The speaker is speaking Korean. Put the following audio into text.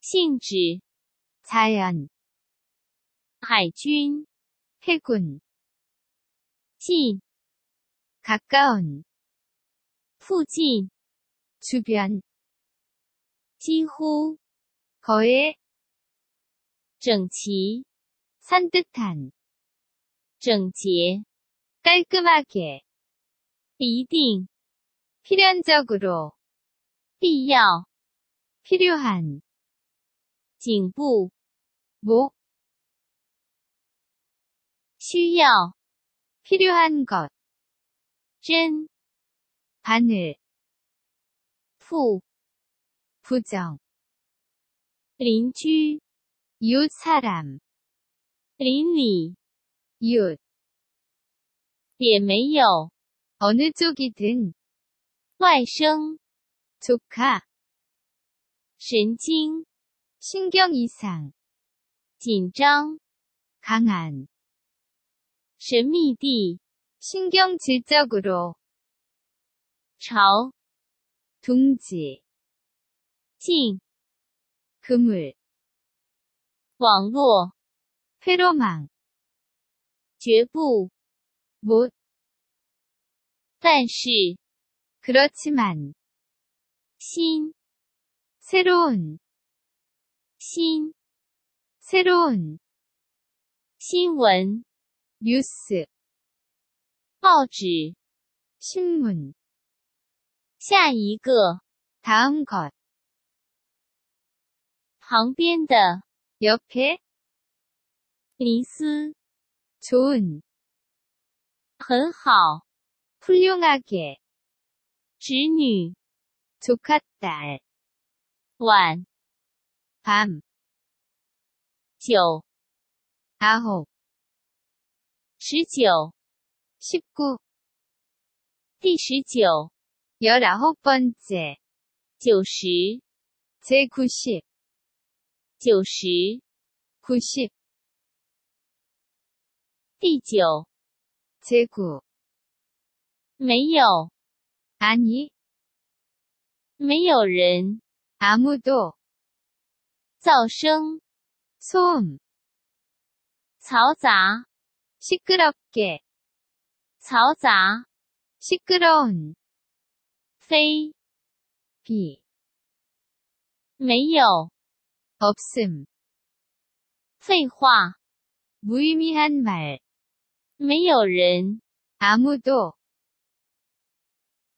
性质 자연, 海军 해군, 近 가까운, 附近 주변, 几乎 거의, 整齐 산뜻한, 整洁 깔끔하게, 一定 필연적으로, 必要 필요한, 颈部 목, 需要 필요한 것, 针 바늘, 负 부정, 邻居 이웃 사람, 邻里 이웃, 也没有 어느 쪽이든, 外甥 조카, 神经 신경 이상, 紧张 강한, 神秘地 신경질적으로, 朝 둥지, 近 그물, 网络 회로망, 绝不 못, 但是 그렇지만, 新 새로운, 新 새로운, 新闻 뉴스, 报纸 신문, 下一个 다음 것, 旁边的 옆에, 尼斯 좋은, 很好 훌륭하게, 侄女 조카딸, 晚 밤, 9 9, 19 19, 第19 19번째, 90 제90, 90 90, 第9 제9, 没有 아니, 没有人 아무도, 噪声 소음, 嘈杂 시끄럽게, 嘈杂 시끄러운, 非 비, 没有 없음, 废话 무의미한 말, 没有人 아무도,